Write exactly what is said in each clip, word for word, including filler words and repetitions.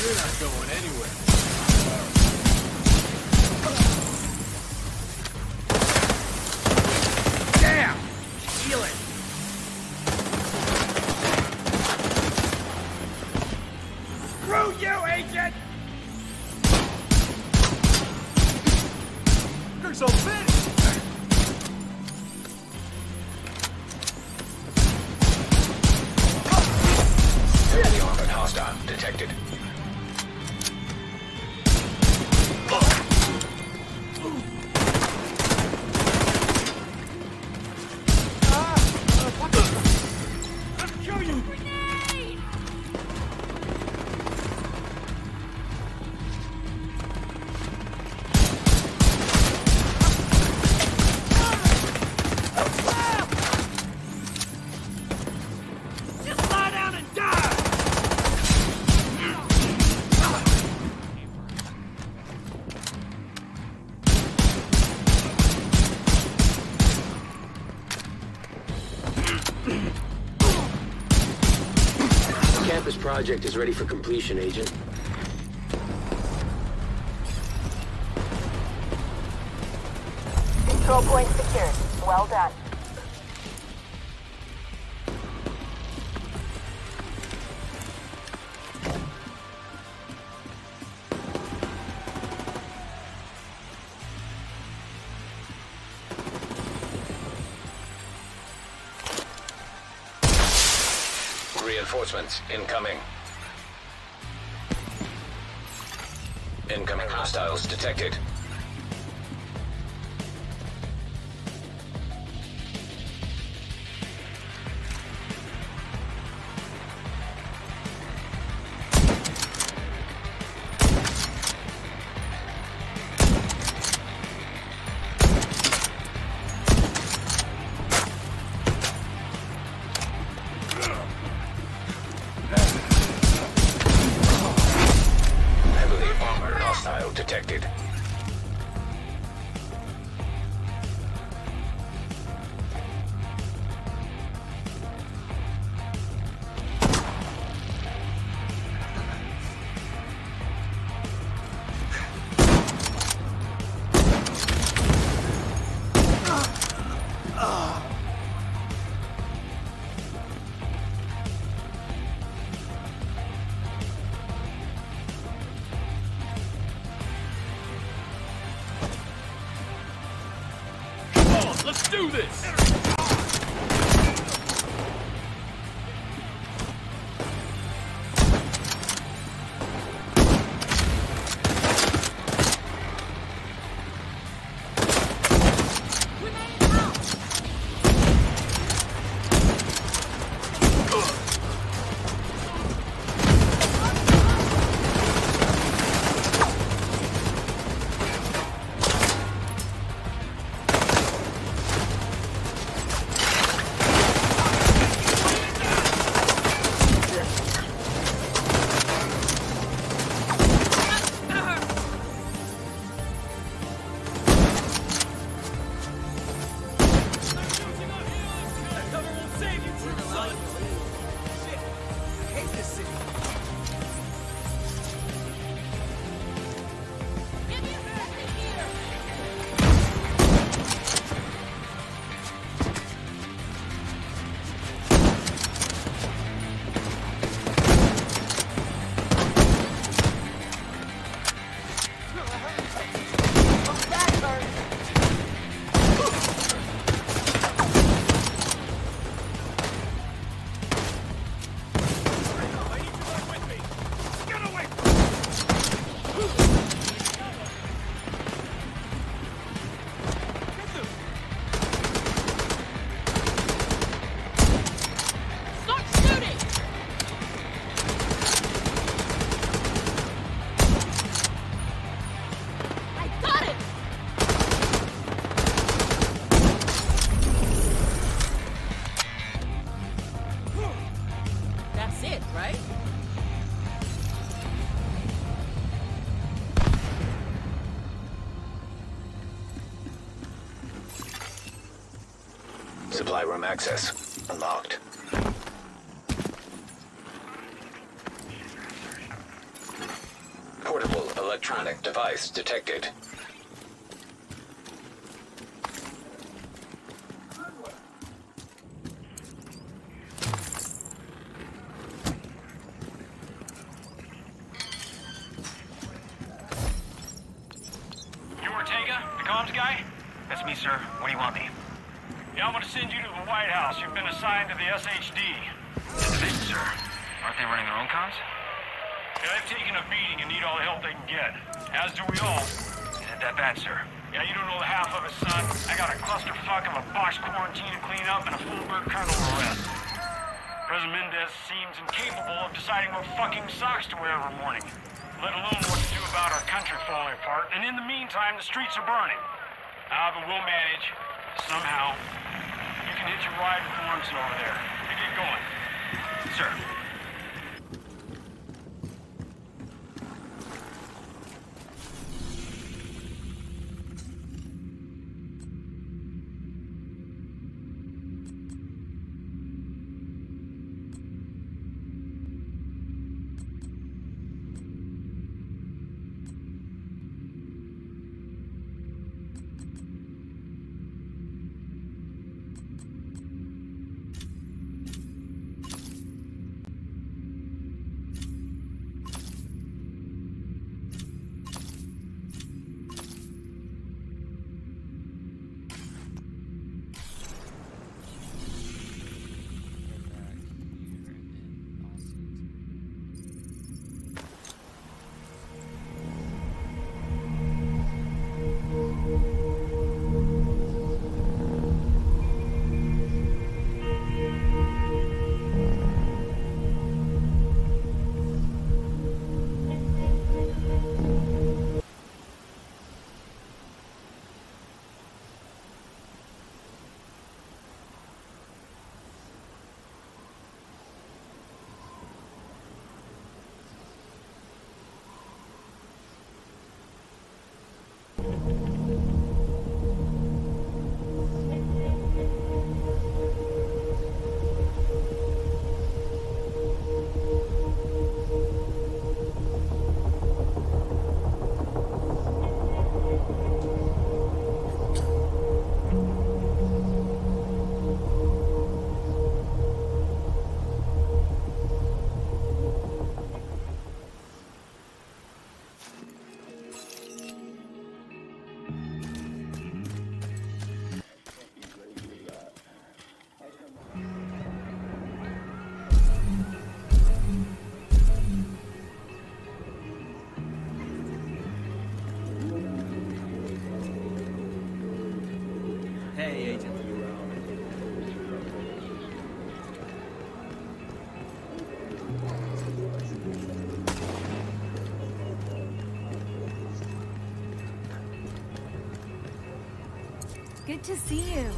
You're not going anywhere. Damn! Feel it! Screw you, agent! You're so finished! Heavily armored hostile detected. Campus project is ready for completion, Agent. Control point secured. Well done. Reinforcements incoming. Incoming hostiles detected. Heavily armored hostile detected. Let's do this! Supply room access unlocked. Electronic device detected. You Ortega? The comms guy? That's me, sir. What do you want me? Yeah, I'm gonna send you to the White House. You've been assigned to the S H D. Division, sir. Aren't they running their own comms? Yeah, they've taken a beating and need all the help they can get. As do we all. Is it that bad, sir? Yeah, you don't know the half of it, son. I got a clusterfuck of a box quarantine to clean up and a full-bird colonel to arrest. President Mendez seems incapable of deciding what fucking socks to wear every morning, let alone what to do about our country falling apart. And in the meantime, the streets are burning. Ah, but we'll manage. Somehow. You can hit your ride with Lawrenson over there. You get going. Sir. Hey, Agent. Good to see you.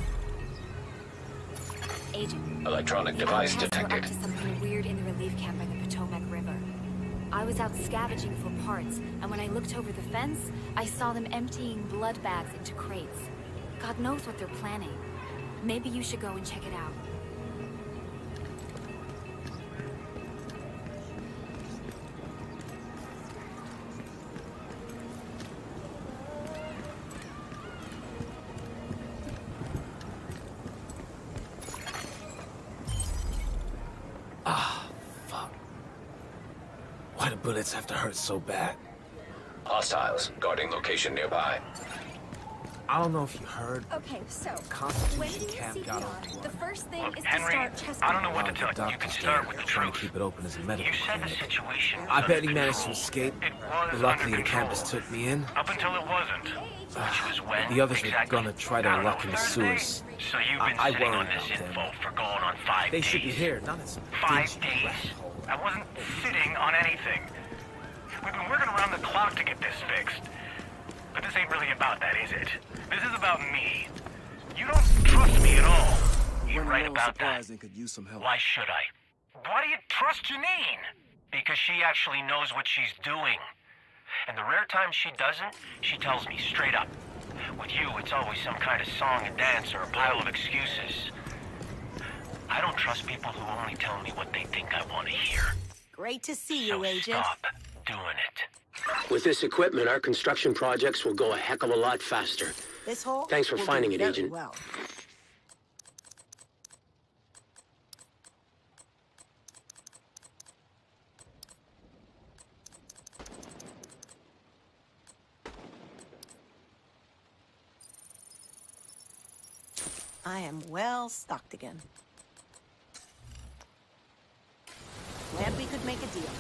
Agent. Electronic device Outcasts were detected. up to something weird in the relief camp by the Potomac River. I was out scavenging for parts, and when I looked over the fence, I saw them emptying blood bags into crates. God knows what they're planning. Maybe you should go and check it out. Why do bullets have to hurt so bad? Hostiles guarding location nearby. I don't know if you heard. Okay, so Constitution when do you camp C P got R? onto The our- first thing Look, is Henry, to start chest I don't know pain. what to Uh, tell the you. You can doctor's start there, with the trying truth. to keep it open as a medical You said the clinic. situation I was bet under he managed to control. escape. It was Luckily, under the campus control. took me in. Up until it wasn't. Which was when The others were exactly? gonna try to I don't lock know, in the Thursday? sewers. So you've been I- I sitting worry on this about them. info for going on five They days. should be here, not in some Five dingy days. rat hole. I wasn't sitting on anything. We've been working around the clock to get this fixed. But this ain't really about that, is it? This is about me. You don't trust me at all. You're right about that. And could use some help. Why should I? Why do you trust Janine? Because she actually knows what she's doing. And the rare times she doesn't, she tells me straight up. With you, it's always some kind of song and dance or a pile of excuses. I don't trust people who only tell me what they think I want to hear. Great to see So you, Agent. stop doing it. With this equipment, our construction projects will go a heck of a lot faster. This hole Thanks for will finding do it, very Agent. Well. I am well stocked again. Glad we could make a deal.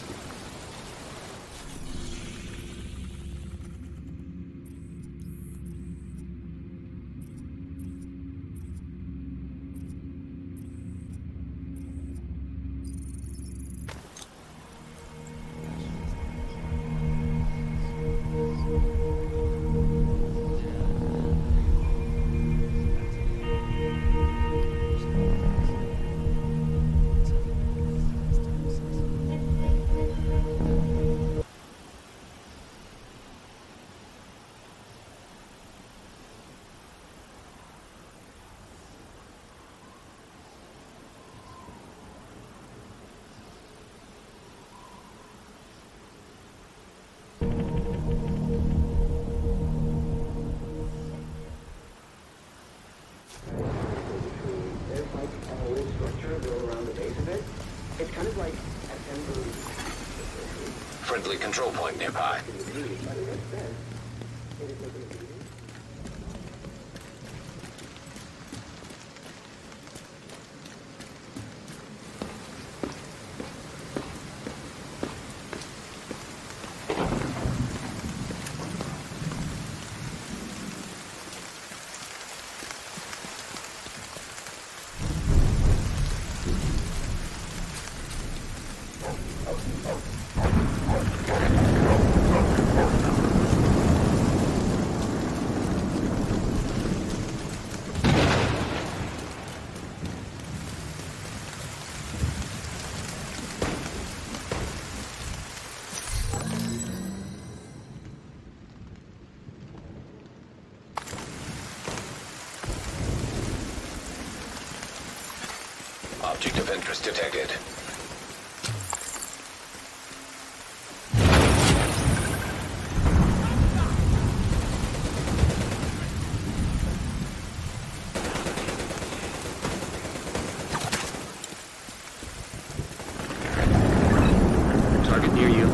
Friendly control point nearby. Object of interest detected. Target near you.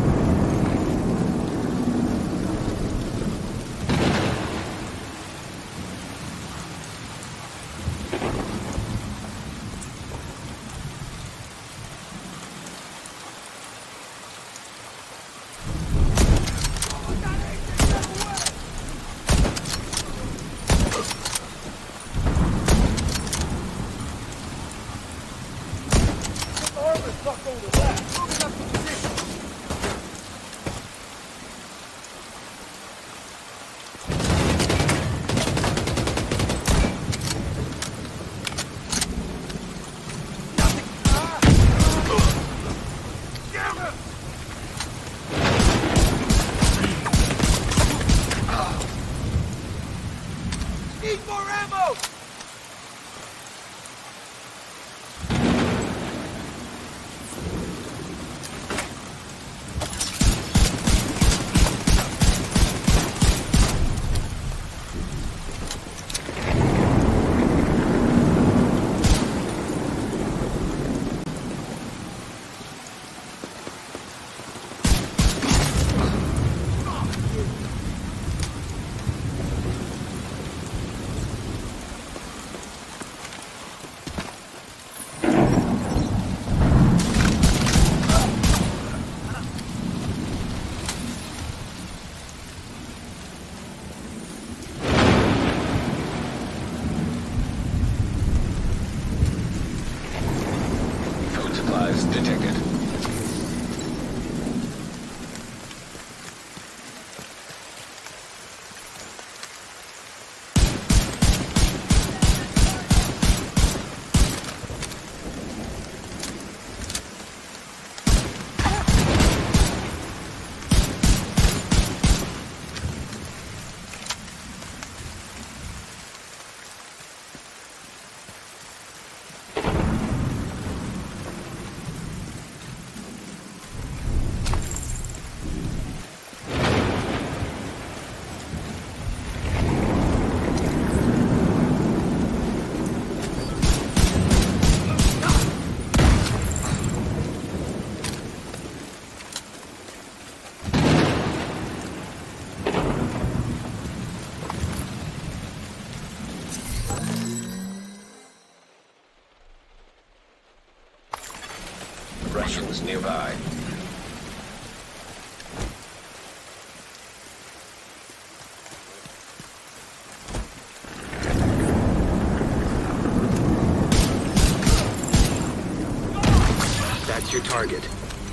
target.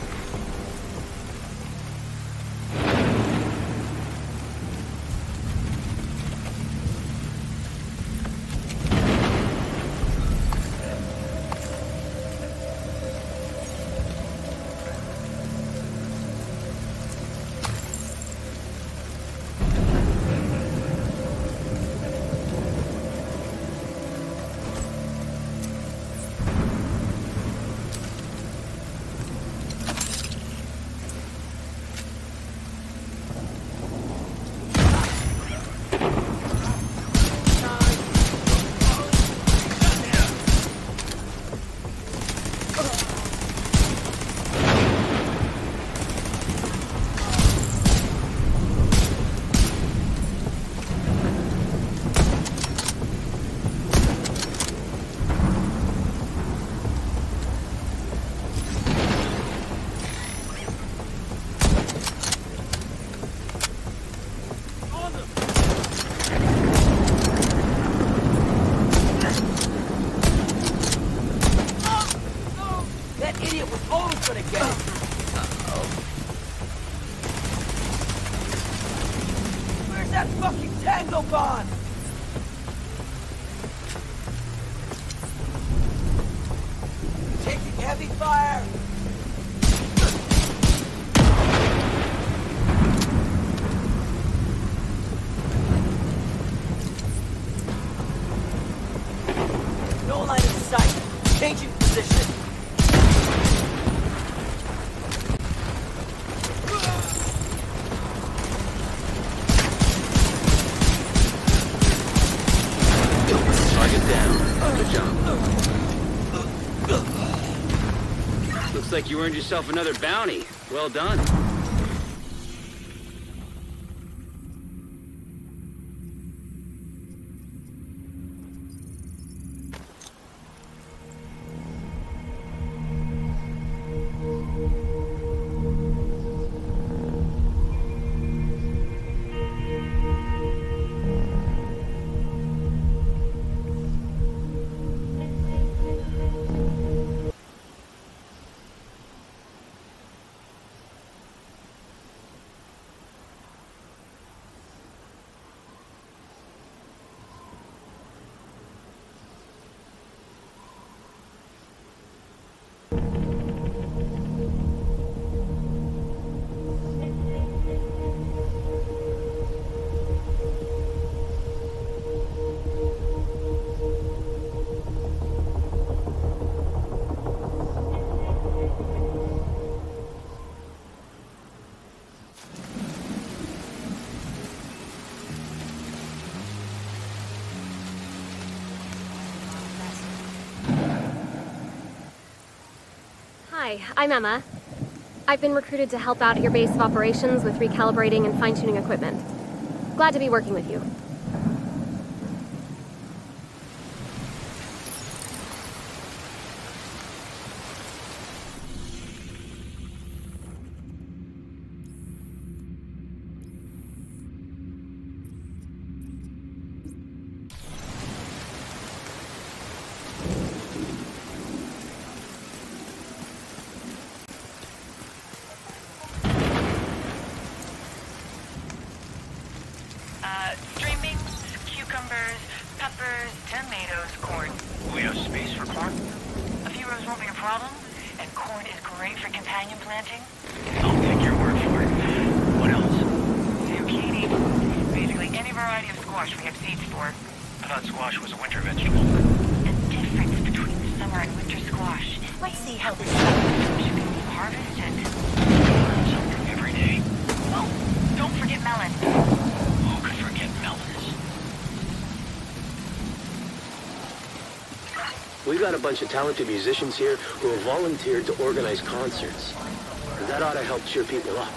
Looks like you earned yourself another bounty. Well done. Hi, I'm Emma. I've been recruited to help out at your base of operations with recalibrating and fine-tuning equipment. Glad to be working with you. We've got a bunch of talented musicians here who have volunteered to organize concerts. And that ought to help cheer people up.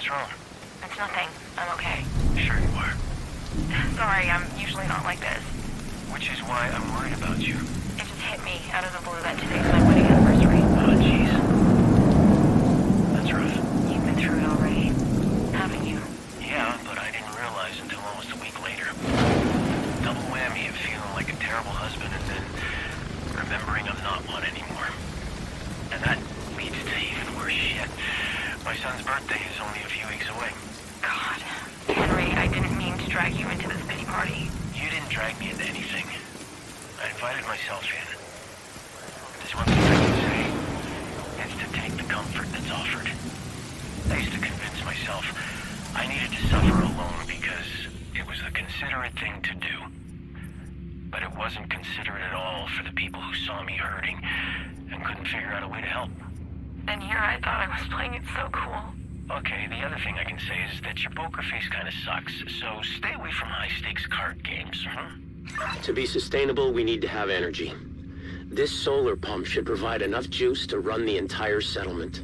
wrong? It's nothing. I'm okay. Sure you are. Sorry, I'm usually not like this. Which is why I'm worried about you. It just hit me out of the blue that today's my wedding anniversary. Oh, jeez. That's rough. You've been through it already, haven't you? Yeah, but I didn't realize until almost a week later. Double whammy of feeling like a terrible husband and then remembering I'm not one anymore. And that leads to even worse shit. My son's birthday is only a few weeks away. God. Henry, I didn't mean to drag you into this pity party. You didn't drag me into anything. I invited myself in. There's one thing I can say. It's to take the comfort that's offered. I used to convince myself I needed to suffer alone because it was the considerate thing to do. But it wasn't considerate at all for the people who saw me hurting and couldn't figure out a way to help. And here I thought I was playing it so cool. Okay, the other thing I can say is that your poker face kind of sucks, so stay away from high-stakes card games, huh? To be sustainable, we need to have energy. This solar pump should provide enough juice to run the entire settlement.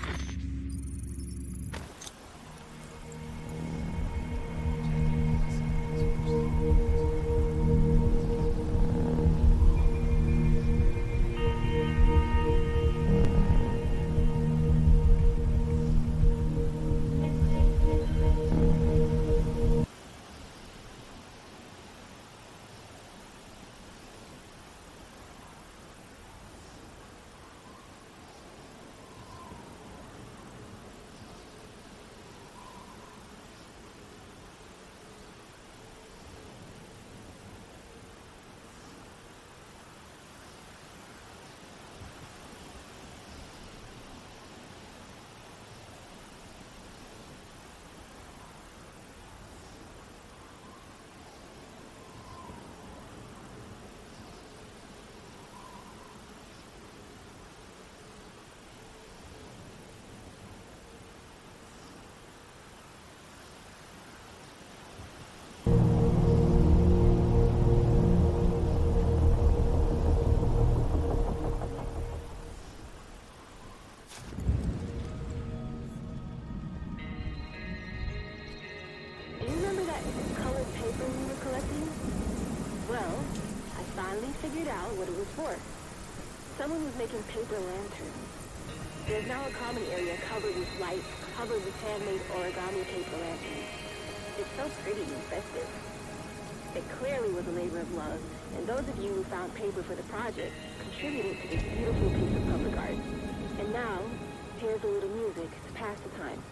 Figured out what it was for. Someone was making paper lanterns. There's now a common area covered with lights, covered with handmade origami paper lanterns. It's so pretty and festive. It clearly was a labor of love, and those of you who found paper for the project contributed to this beautiful piece of public art. And now, here's a little music to pass the time.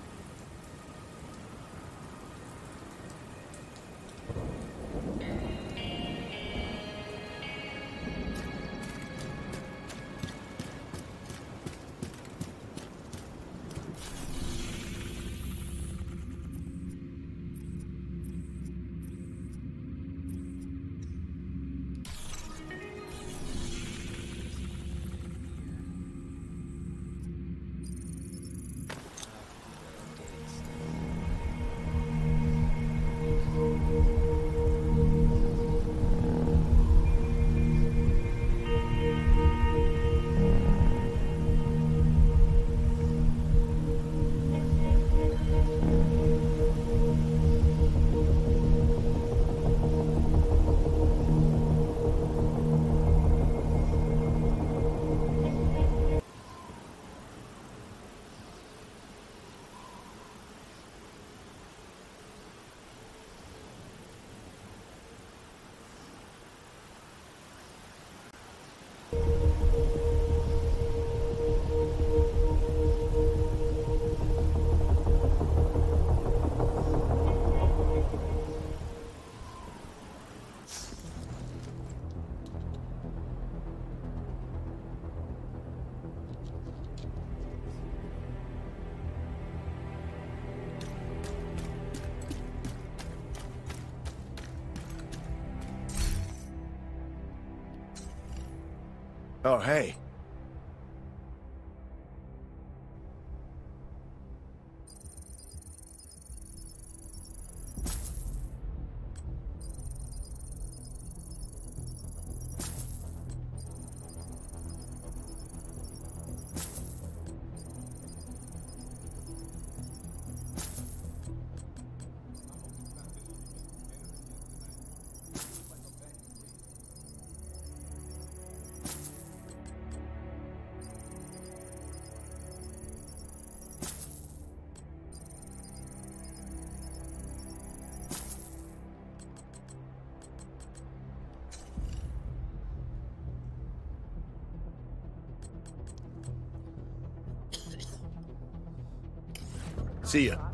Oh, hey. See ya.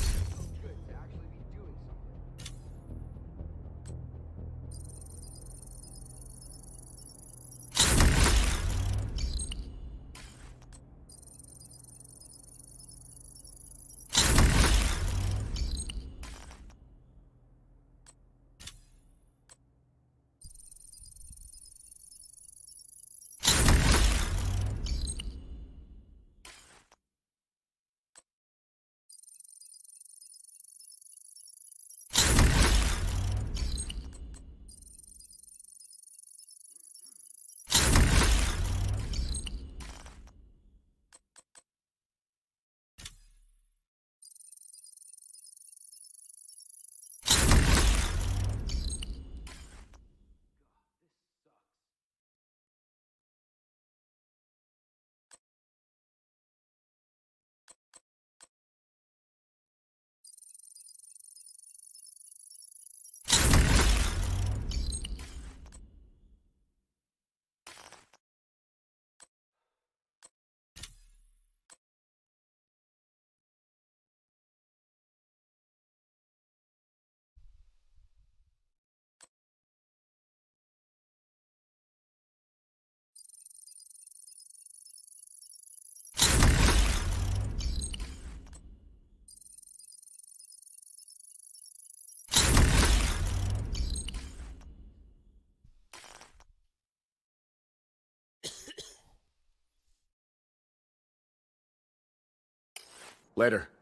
Later.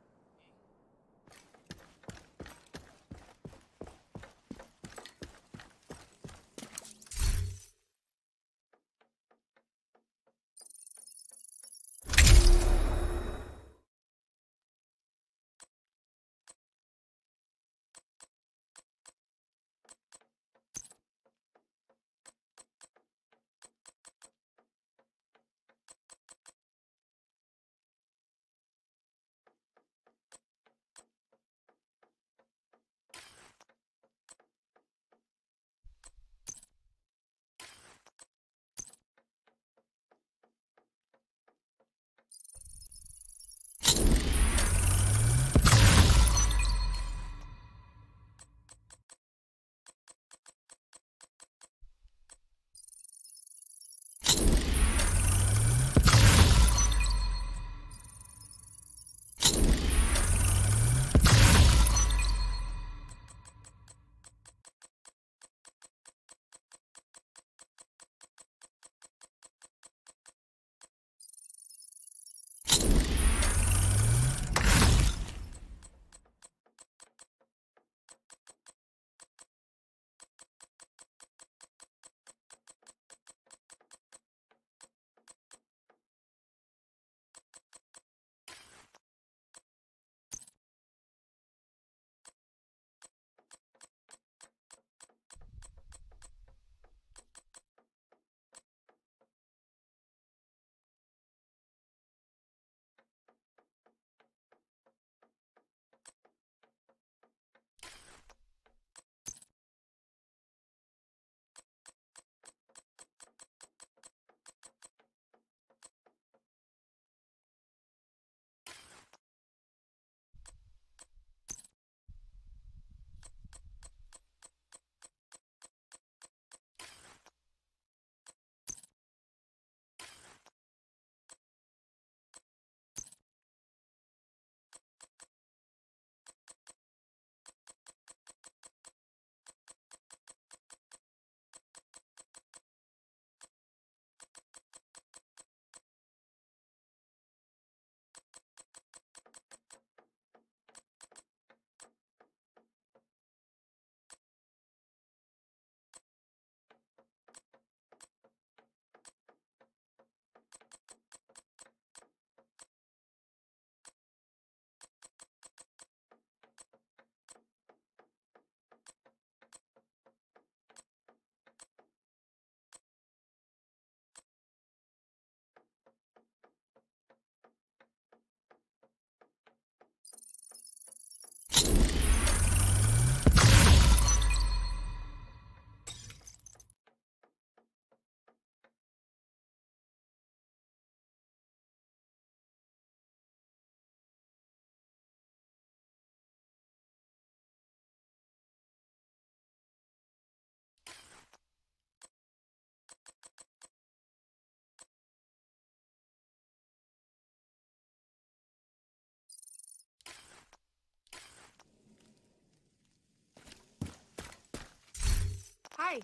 Hey!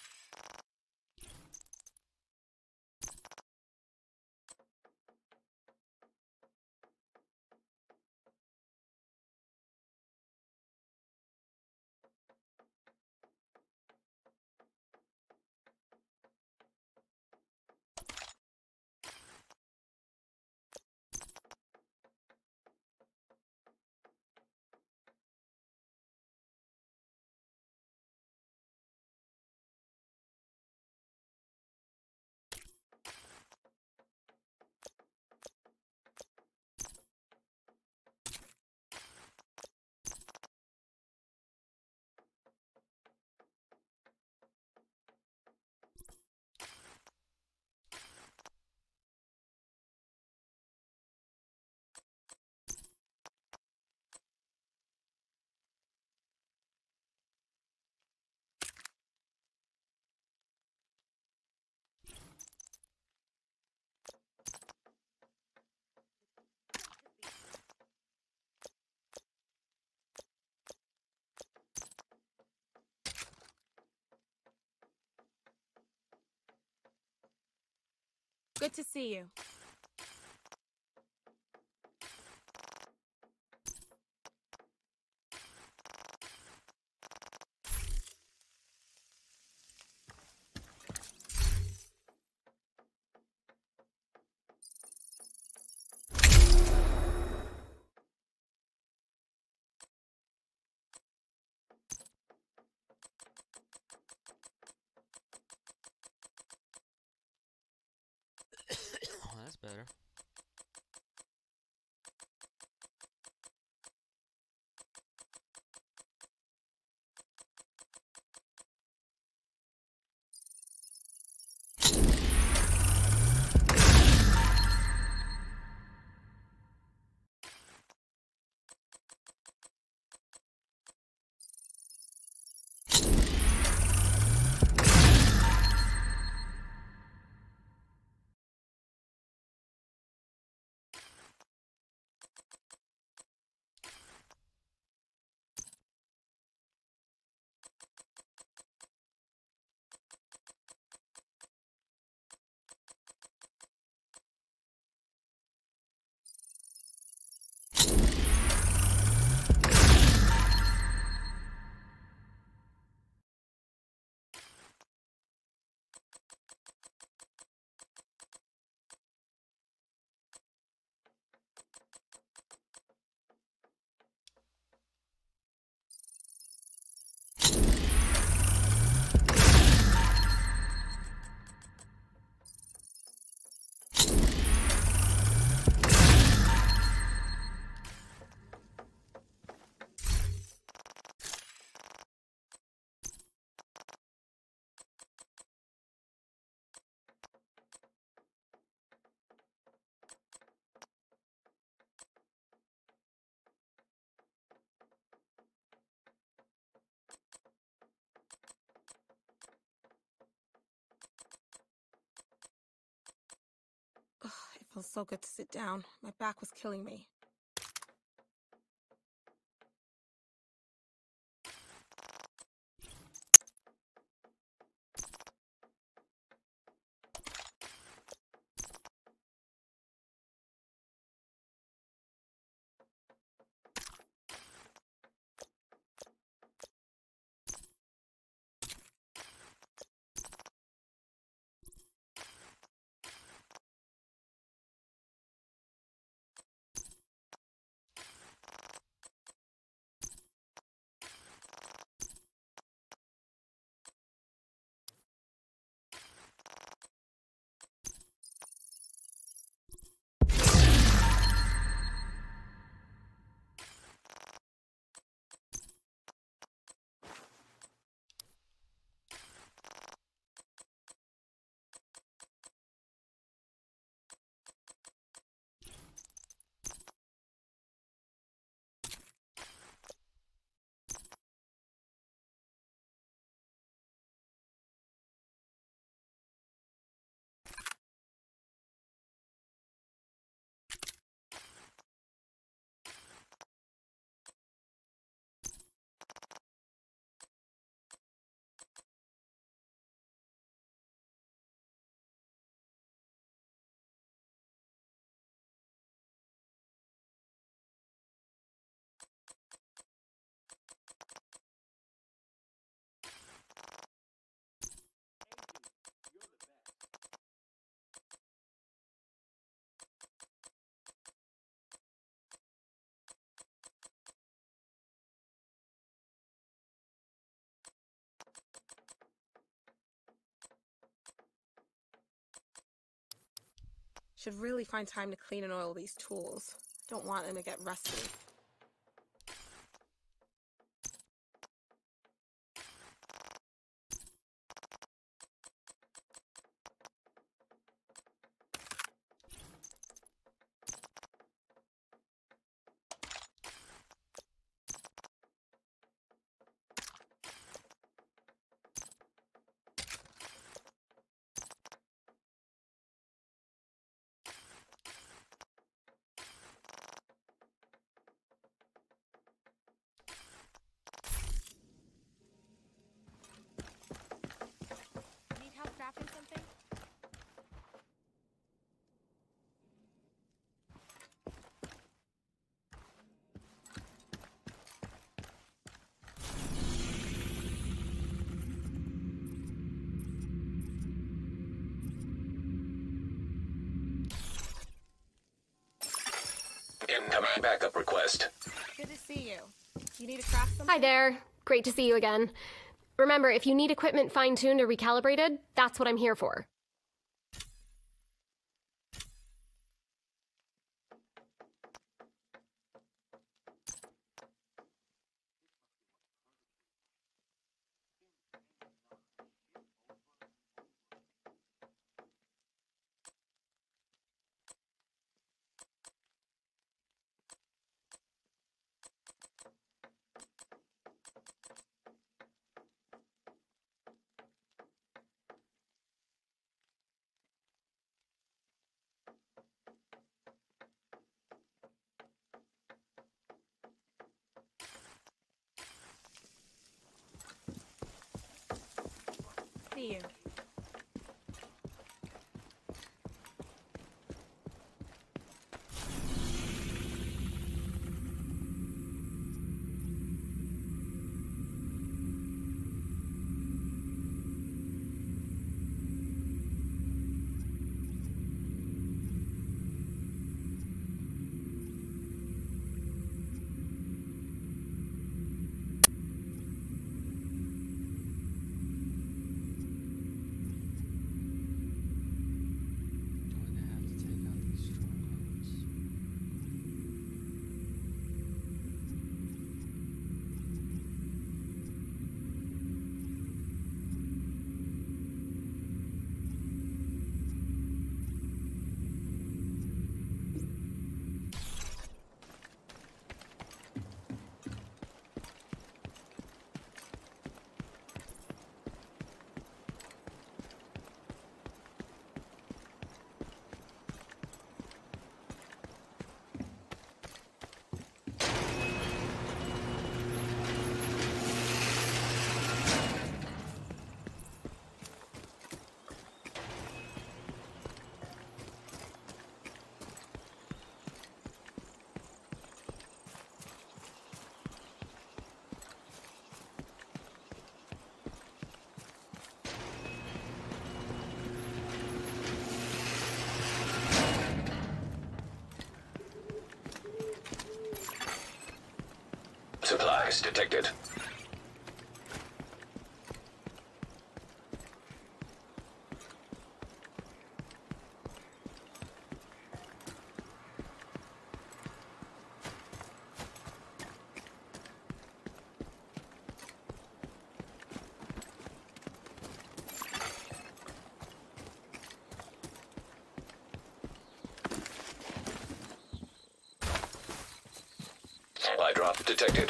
Good to see you. Oh, that's better. Ugh, it feels so good to sit down. My back was killing me. Should really find time to clean and oil these tools. Don't want them to get rusty. Crafting something? Incoming backup request. Good to see you. You need to craft something? Hi there. Great to see you again. Remember, if you need equipment fine-tuned or recalibrated, that's what I'm here for. See you. Supplies detected. Supply drop detected.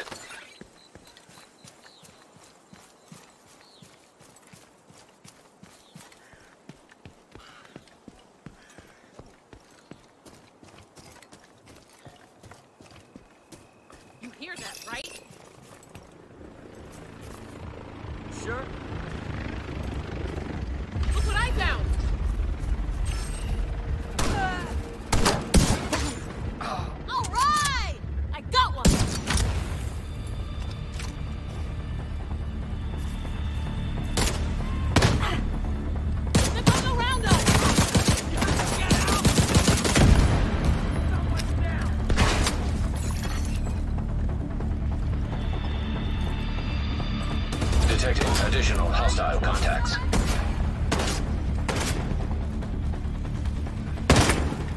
You hear that, right? Sure. Look what I found! All right! I got one! They're coming around us! Get out! Someone's down! Detecting additional hostile contacts.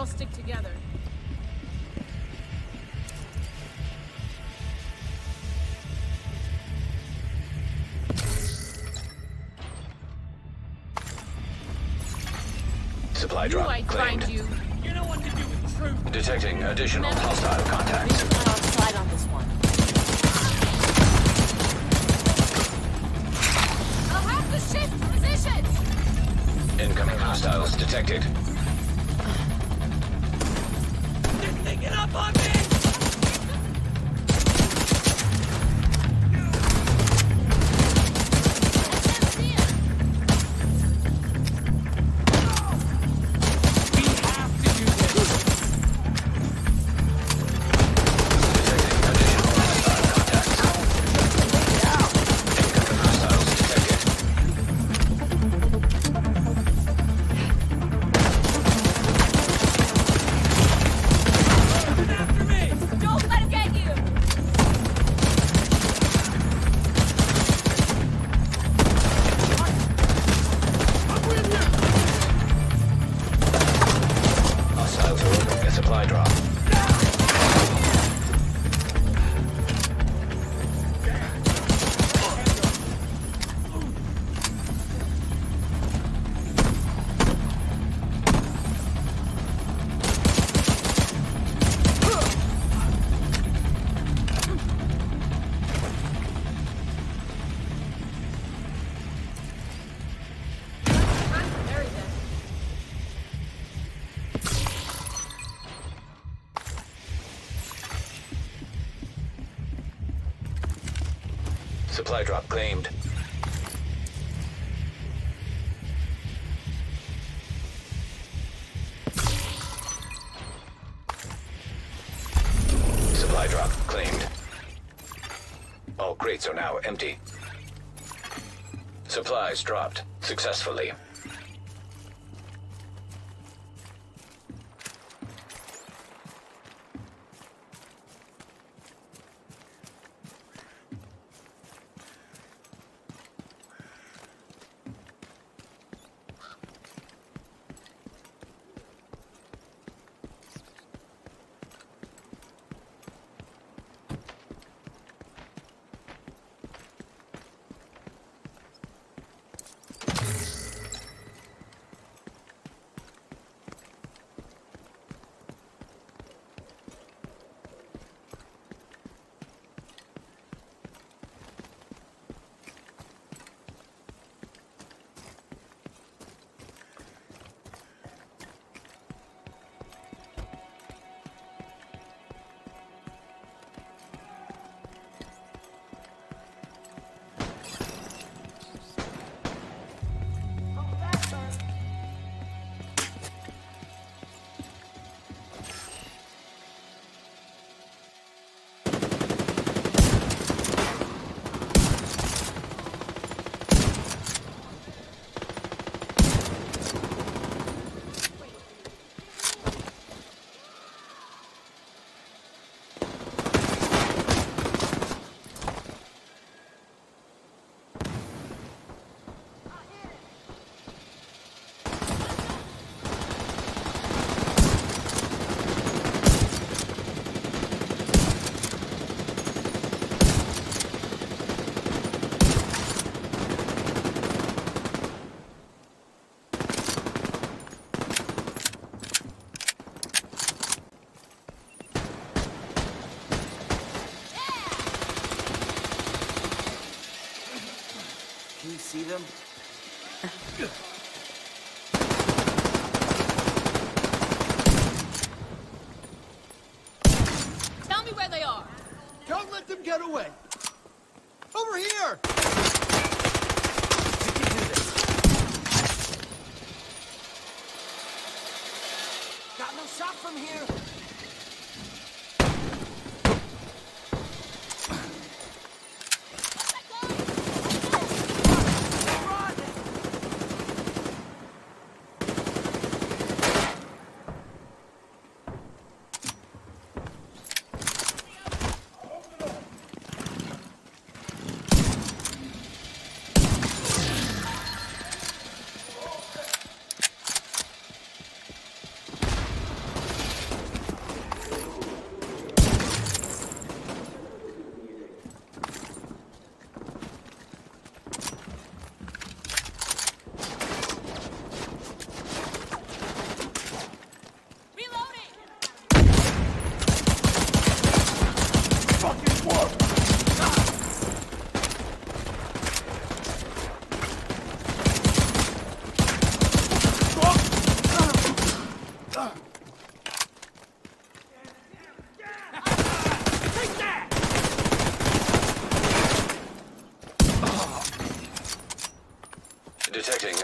all stick together. Supply Knew drop I'd claimed. find you. You know what to do with truth. Detecting additional hostile contacts. I'll slide on this one. I'll have to shift positions! Incoming hostiles detected. They're sneaking up on me! Supply drop claimed. Supply drop claimed. All crates are now empty. Supplies dropped successfully. See them? Tell me where they are. Don't let them get away. Over here! We can do this. Got no shot from here.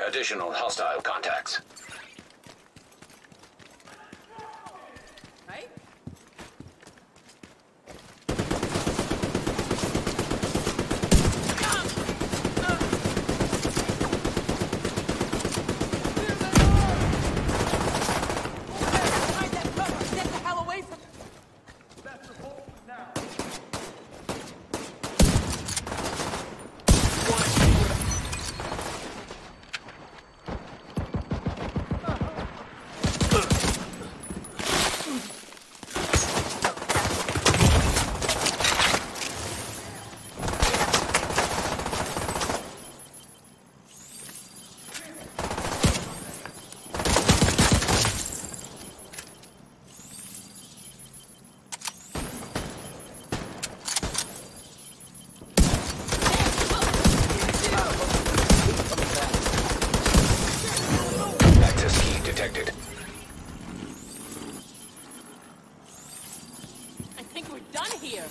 Additional hostile contacts. Right? Detected. I think we're done here.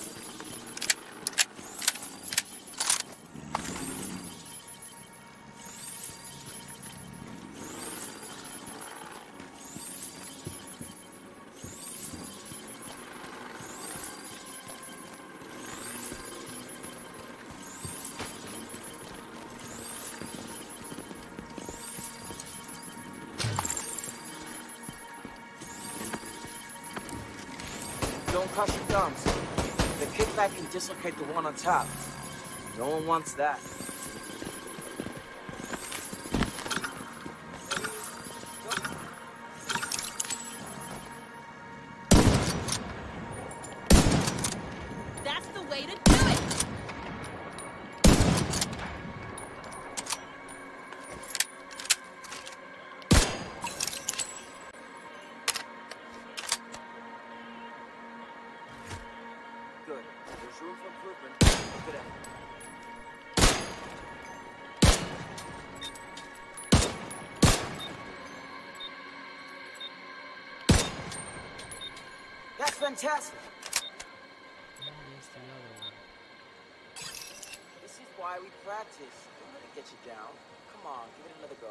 Don't crush your thumbs. The kickback can dislocate the one on top. No one wants that. That's the way to do it! Good. There's room for improvement. Look at it. That's fantastic. This is why we practice. Don't let it get you down. Come on, give it another go.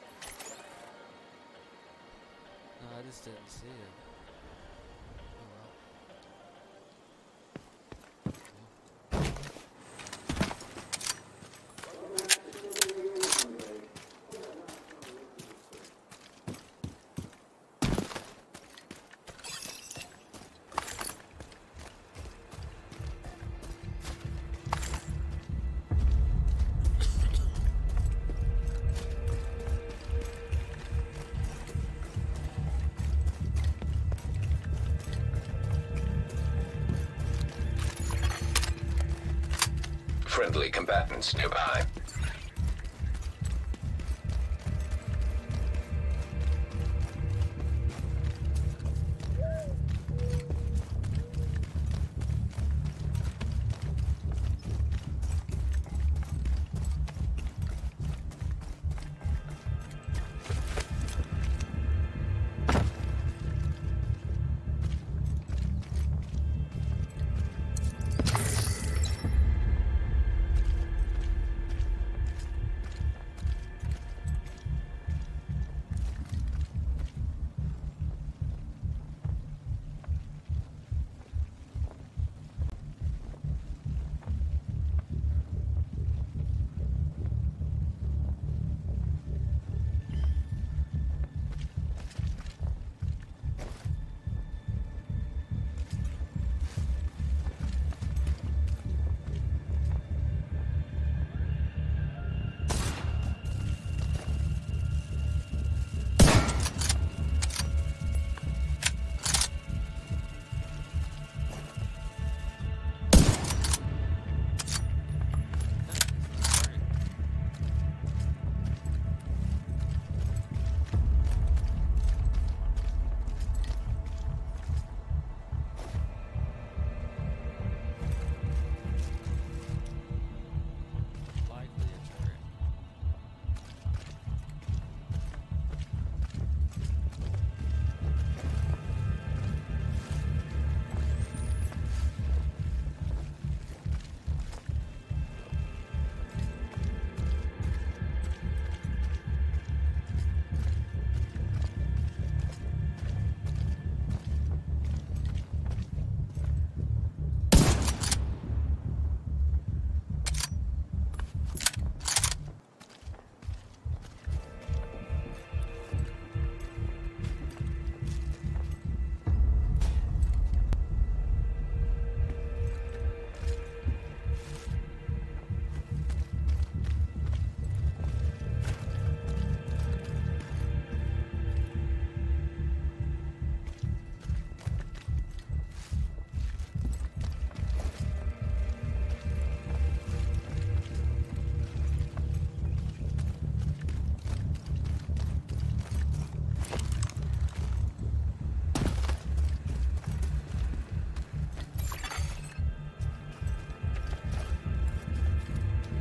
No, I just didn't see it. Friendly combatants nearby.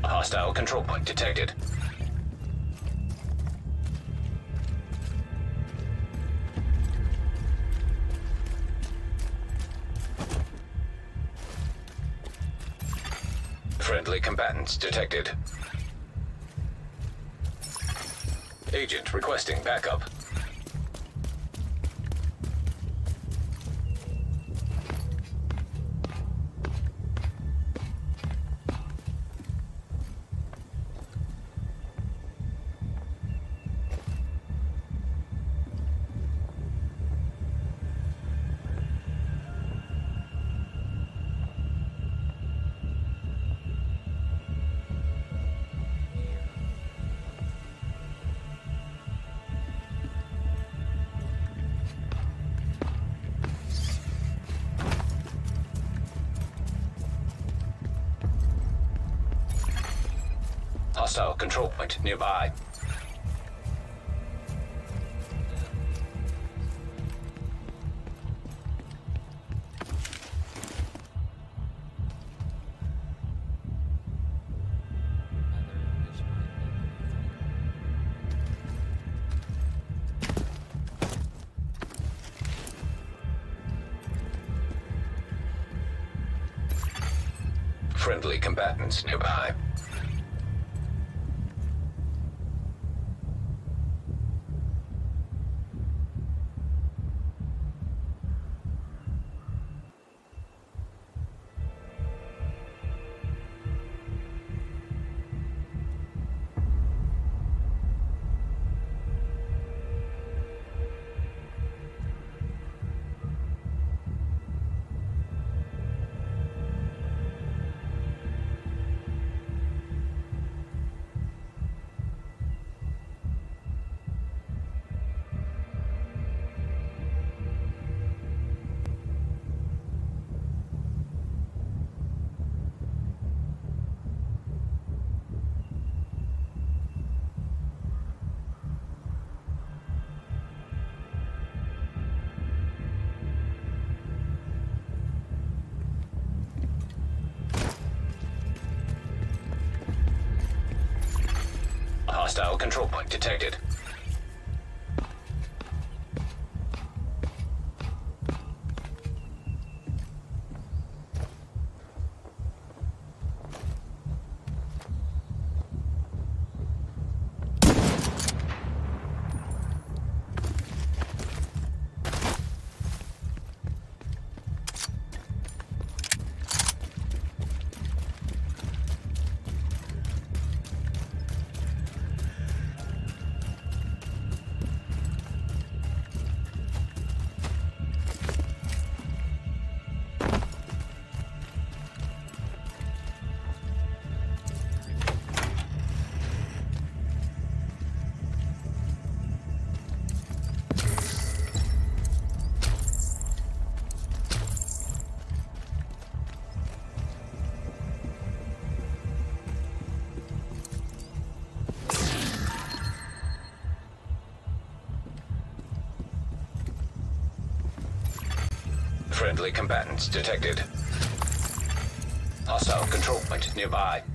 Hostile control point detected. Friendly combatants detected. Agent requesting backup. Hostile control point nearby. Friendly combatants nearby. Hostile control point detected. Friendly combatants detected. Hostile control point nearby.